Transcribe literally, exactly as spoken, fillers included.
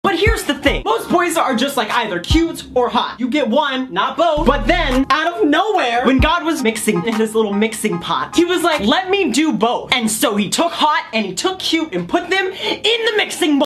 But here's the thing. Most boys are just like either cute or hot. You get one, not both. But then, out of nowhere, when God was mixing in his little mixing pot, he was like, let me do both. And so he took hot and he took cute and put them in the mixing bowl.